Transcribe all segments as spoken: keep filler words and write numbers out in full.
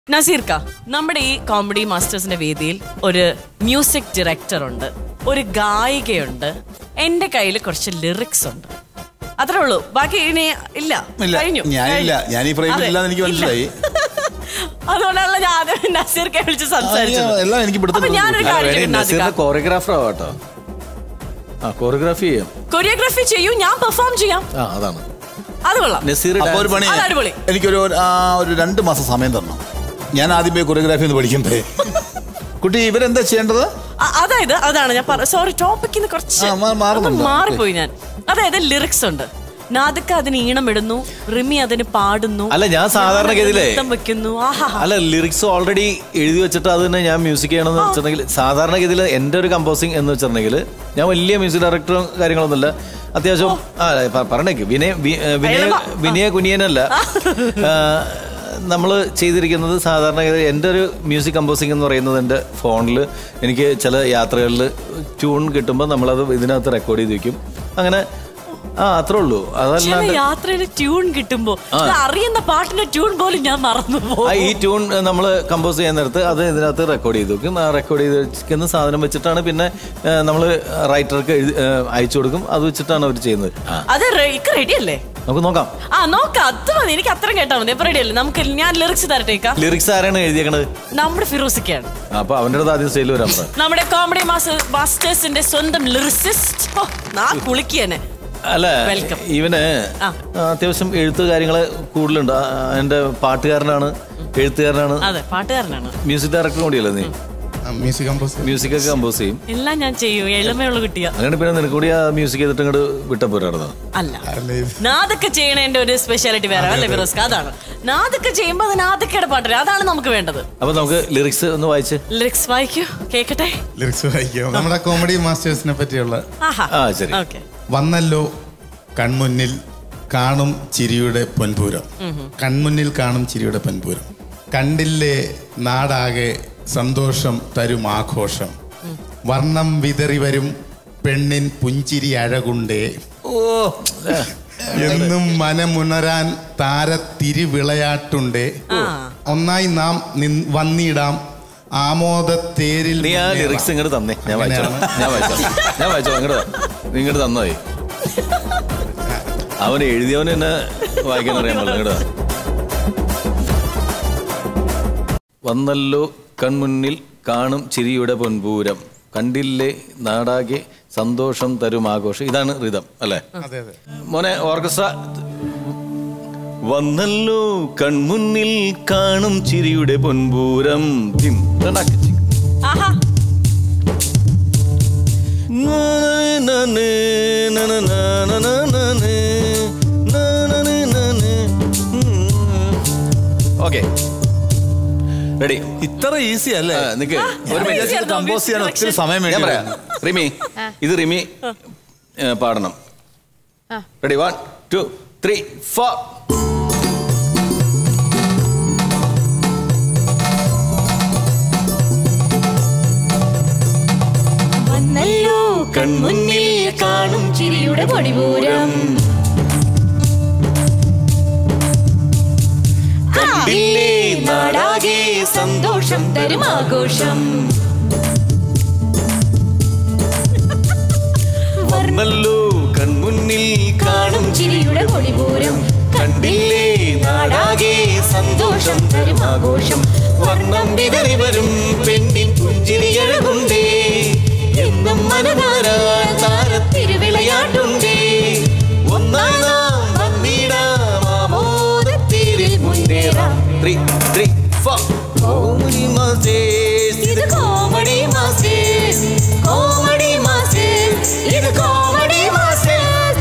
നസീർക്ക, നമ്മുടെ ഈ കോമഡി മാസ്റ്റേഴ്സിന്റെ വേദിയിൽ ഒരു മ്യൂസിക് ഡയറക്ടർ ഉണ്ട്, ഒരു ഗായികയുണ്ട്, എന്റെ കയ്യിൽ കുറച്ച് ലിറിക്സ് ഉണ്ട്. അത്രേ ഉള്ളൂ. ബാക്കി ഇനി ഇല്ല, കഴിഞ്ഞു. അതുകൊണ്ടാണല്ലോ ഞാൻ ആദ്യം നസീർക്കെ വിളിച്ച് സംസാരിച്ചത്. ഞാനൊരു കാര്യം, കൊറിയോഗ്രാഫി ചെയ്യൂ, ഞാൻ പെർഫോം ചെയ്യാം. അത് കൊള്ളാം. എനിക്കൊരു ഒരു രണ്ട് മാസം സമയം തരണം. ഞാൻ ആദ്യം പോയി കൊറിയോഗ്രാഫി ഒന്ന് പഠിക്കണ്ടേ? കുട്ടി, ഇവരെന്താ ചെയ്യേണ്ടത്? അതായത് അതാണ് ഞാൻ സോറി ടോപ്പിക്കിന് കുറച്ച് മാറിപ്പോയി ഞാൻ. അതായത് ലിറിക്സ് ഉണ്ട്, നാദക്ക അതിന് ഈണം ഇടുന്നു, റിമി അതിന് പാടുന്നു. അല്ല, ഞാൻ സാധാരണഗതിയിലെ വെക്കുന്നു. അല്ല, ലിറിക്സ് ഓൾറെഡി എഴുതി വെച്ചിട്ട് അത് തന്നെ ഞാൻ മ്യൂസിക് ചെയ്യണമെന്ന് വെച്ചിട്ടുണ്ടെങ്കിൽ സാധാരണഗതിയിൽ എൻ്റെ ഒരു കമ്പോസിങ് എന്ന് വെച്ചിട്ടുണ്ടെങ്കിൽ ഞാൻ വലിയ മ്യൂസിക് ഡയറക്ടറും കാര്യങ്ങളൊന്നുമില്ല. അത്യാവശ്യം ആ പറഞ്ഞേക്ക് വിനയ വിനയ വിനയ കുനിയനല്ല. നമ്മൾ ചെയ്തിരിക്കുന്നത് സാധാരണ എൻ്റെ ഒരു മ്യൂസിക് കമ്പോസിങ് എന്ന് പറയുന്നത് എൻ്റെ ഫോണിൽ എനിക്ക് ചില യാത്രകളിൽ ട്യൂൺ കിട്ടുമ്പോൾ നമ്മളത് ഇതിനകത്ത് റെക്കോർഡ് ചെയ്ത് വയ്ക്കും. അങ്ങനെ ആ അത്രേ ഉള്ളൂ. അതല്ലാതെ യാത്രയിൽ ട്യൂൺ കിട്ടുമ്പോ അറിയുന്ന പാട്ടിന്റെ ട്യൂൺ പോലും ഞാൻ മറന്നു പോകും. ഈ ട്യൂൺ നമ്മൾ കമ്പോസ് ചെയ്യുന്ന നേരത്ത് അത് ഇതിനകത്ത് റെക്കോർഡ് ചെയ്ത് വെക്കും. ആ റെക്കോർഡ് ചെയ്ത് വെക്കുന്ന സാധനം വെച്ചിട്ടാണ് പിന്നെ നമ്മൾ റൈറ്റർക്ക് അയച്ചു കൊടുക്കും. അത് വെച്ചിട്ടാണ് അവർ ചെയ്യുന്നത്. അത് റെഡി അല്ലേ? നമുക്ക് നോക്കാം. ആ നോക്കാം, അത് മതി. എനിക്ക് അത്രയും കേട്ടാ മതി. എപ്പോ റെഡി അല്ലേ? നമുക്ക് ഞാൻ ലിറിക്സ് തരട്ടേക്കാം. ലിറിക്സ് ആരാണ് എഴുതിയേക്കണത്? നമ്മുടെ ഫിറോസിക്കാണ്. അപ്പൊ അവന്റെ ആദ്യം സ്റ്റൈൽ വരാം. നമ്മുടെ കോമഡി മാസ്റ്റേഴ്സിന്റെ സ്വന്തം ലിറിസിസ്റ്റ്. നാ കുളിക്കന്നെ. അല്ല, ഇവന് അത്യാവശ്യം എഴുത്ത് കാര്യങ്ങള് കൂടുതലുണ്ട്. എന്റെ പാട്ടുകാരനാണ്, എഴുത്തുകാരനാണ്, പാട്ടുകാരനാണ്, മ്യൂസിക് ഡയറക്ടർ കൂടിയല്ലേ നീ? മ്യൂസിക് മ്യൂസിക് ഒക്കെ കമ്പോസ് ചെയ്യും. എല്ലാം ഞാൻ ചെയ്യും. എളിമയുള്ള കുട്ടിയാ. അങ്ങനെ പിന്നെ നിനക്ക് കൂടി ആ മ്യൂസിക് ചെയ്തിട്ട് ഇങ്ങോട്ട് വിട്ട പോരായിരുന്നു. അല്ല, നാദൊക്കെ ചെയ്യണതിന്റെ ഒരു സ്പെഷ്യാലിറ്റി വേറെ അല്ലേ ഫിറോസ്ക? അതാണ് നാദൊക്കെ ചെയ്യുമ്പോ അത് നാദക്കയുടെ പാട്ടല്ലേ, അതാണ് നമുക്ക് വേണ്ടത്. അപ്പൊ നമുക്ക് ലിറിക്സ് ഒന്ന് വായിച്ച്. ലിറിക്സ് വായിക്കൂ, കേക്കട്ടെ. ലിറിക്സ് വായിക്കോ. നമ്മുടെ കോമഡി മാസ്റ്റേഴ്സിനെ പറ്റിയുള്ള. ആ ശരി. വന്നല്ലോ കൺമുന്നിൽ കാണും ചിരിയുടെ പൊൻപൂരം, കൺമുന്നിൽ കാണും ചിരിയുടെ പൊൻപൂരം, കണ്ടില്ലേ നാടാകെ സന്തോഷം തരും ആഘോഷം, വർണ്ണം വിതറി വരും പെണ്ണിൻ പുഞ്ചിരി അഴകുണ്ടേ, എന്നും മനമുണരാൻ താരത്തിരിവിളയാട്ടുണ്ടേ, ഒന്നായി നാം വന്നിടാം ആമോദത്തേരിൽ. നീ ആ ലിറിക്സ് ഇങ്ങോട്ട് തന്നേ, ഞാൻ വായിച്ചോളാം. ഞാൻ വായിച്ചോളാം ഞാൻ വായിച്ചോളാം ഇങ്ങോട്ട് ഇങ്ങോട്ട് തന്നോയി. അവൻ എഴുതിയവന് എന്നെ വായിക്കാൻ അറിയാൻ പാടില്ല. വന്നല്ലോ കൺമുന്നിൽ കാണും ചിരിയുടെ പൊൻപൂരം, കണ്ടില്ലേ നാടാകെ സന്തോഷം തരും ആഘോഷം. ഇതാണ് റിതം അല്ലേ മോനെ? ഓർക്കസ്ട്ര. വന്നല്ലോ കൺമുന്നിൽ കാണും ചിരിയുടെ പൊൻപൂരം, ഓക്കെ റെഡി. ഇത്ര ഈസി അല്ലേ? നിക്ക് കമ്പോസ് ചെയ്യാൻ ഒത്തിരി സമയം വേണ്ടി. റിമി, ഇത് റിമി പാടണം. Ready, one two three four. വന്നല്ലോ കൺമുന്നിൽ കാണും ചിരിയുടെ പൊടിപൂരം, കണ്ടില്ലേ നാടാകെ സന്തോഷം തരും ആഘോഷം, വന്നല്ലോ കൺമുന്നിൽ കാണും ചിരിയുടെ പൊടിപൂരം, കണ്ടില്ലേ നാടാകെ സന്തോഷം തരും ആഘോഷം, വർണ്ണം വിതറി വരും പെണ്ണിൻ പുഞ്ചിരി അഴകുണ്ടേ, എന്നും മനതാരാൻ താരത്തിരുവിളയാട്ടുണ്ടേ, ഒന്നായി നാം വന്നിടാം ആമോദത്തേരിൽ മുന്നേറാം. Three three four. Comedy masters, ഇത് കോമഡി മാസ്റ്റേഴ്സ്, കോമഡി മാസ്റ്റേഴ്സ്, ഇത് കോമഡി മാസ്റ്റേഴ്സ്.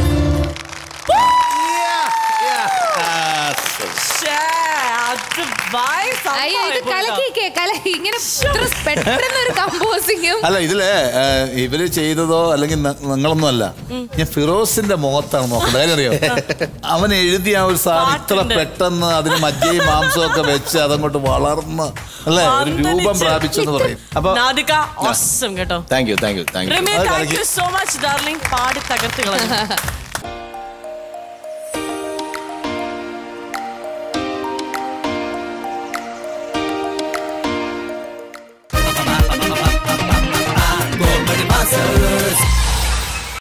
അല്ല, ഇതില് ഇവര് ചെയ്തതോ അല്ലെങ്കിൽ നിങ്ങളൊന്നും അല്ല, ഞാൻ ഫിറോസിന്റെ മുഖത്താണ് നോക്കേണ്ടത്. കാര്യം അറിയോ? അവൻ എഴുതിയ ആ ഒരു സാധനം ഇത്ര പെട്ടെന്ന് അതിന് മജ്ജയും മാംസവും ഒക്കെ വെച്ച് അതങ്ങോട്ട് വളർന്ന് അല്ലെ ഒരു രൂപം പ്രാപിച്ചെന്ന് പറയും. അപ്പൊ കേട്ടോ. Thank you thank you thank you so much darling. പാടി തകർത്ത് കളഞ്ഞു. sa